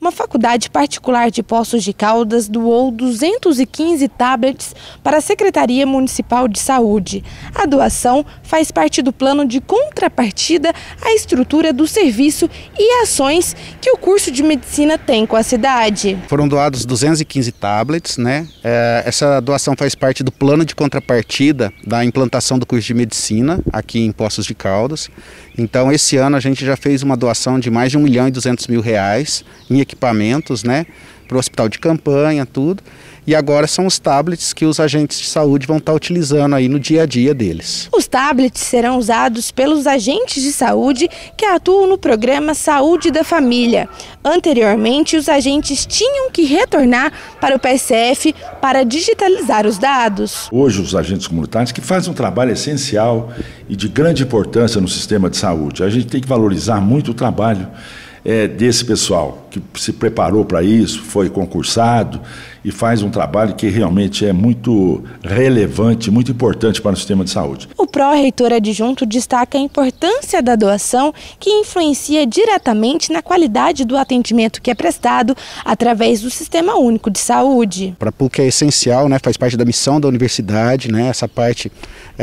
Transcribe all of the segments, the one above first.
uma faculdade particular de Poços de Caldas doou 215 tablets para a Secretaria Municipal de Saúde. A doação faz parte do plano de contrapartida à estrutura do serviço e ações que o curso de medicina tem com a cidade. Foram doados 215 tablets, né? Essa doação faz parte do plano de contrapartida da implantação do curso de medicina aqui em Poços de Caldas. Então, esse ano a gente já fez uma doação de mais de R$1.200.000 em equipamentos, né? Para o hospital de campanha, tudo. E agora são os tablets que os agentes de saúde vão estar utilizando aí no dia a dia deles. Os tablets serão usados pelos agentes de saúde que atuam no programa Saúde da Família. Anteriormente, os agentes tinham que retornar para o PSF para digitalizar os dados. Hoje, os agentes comunitários que fazem um trabalho essencial e de grande importância no sistema de saúde. A gente tem que valorizar muito o trabalho desse pessoal que se preparou para isso, foi concursado e faz um trabalho que realmente é muito relevante, muito importante para o sistema de saúde. O pró-reitor adjunto destaca a importância da doação, que influencia diretamente na qualidade do atendimento que é prestado através do Sistema Único de Saúde. Para a PUC é essencial, né? Faz parte da missão da universidade, né? Essa parte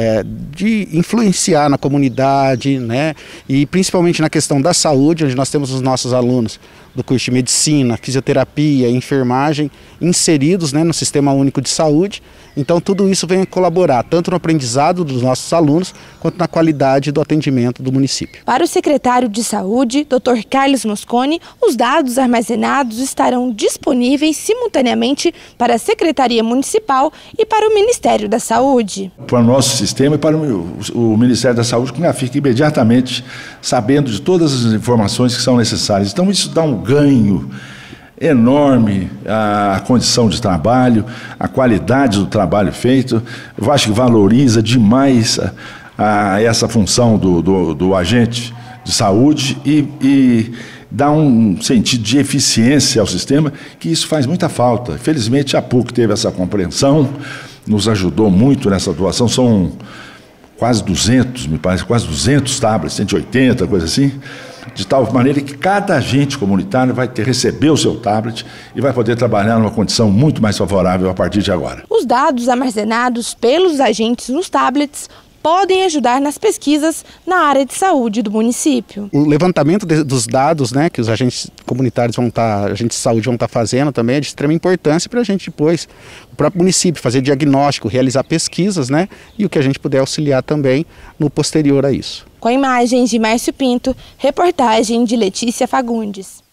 de influenciar na comunidade, né? E principalmente na questão da saúde, onde nós temos os nossos alunos do curso de medicina, fisioterapia, enfermagem, inseridos, né, no Sistema Único de Saúde. Então tudo isso vem colaborar tanto no aprendizado dos nossos alunos, quanto na qualidade do atendimento do município. Para o secretário de Saúde, Dr. Carlos Mosconi, os dados armazenados estarão disponíveis simultaneamente para a Secretaria Municipal e para o Ministério da Saúde. Para o nosso sistema e para o Ministério da Saúde, que já fica imediatamente sabendo de todas as informações que são necessárias. Então isso dá um ganho enorme à condição de trabalho, à qualidade do trabalho feito. Eu acho que valoriza demais essa função do agente de saúde e dá um sentido de eficiência ao sistema, que isso faz muita falta. Felizmente a PUC teve essa compreensão, nos ajudou muito nessa doação. São quase 200, me parece, quase 200 tablets, 180, coisa assim, de tal maneira que cada agente comunitário vai receber o seu tablet e vai poder trabalhar numa condição muito mais favorável a partir de agora. Os dados armazenados pelos agentes nos tablets podem ajudar nas pesquisas na área de saúde do município. O levantamento dos dados, né, que os agentes comunitários agentes de saúde vão estar fazendo também é de extrema importância para a gente depois, o próprio município, fazer diagnóstico, realizar pesquisas, né, e o que a gente puder auxiliar também no posterior a isso. Com imagens de Márcio Pinto, reportagem de Letícia Fagundes.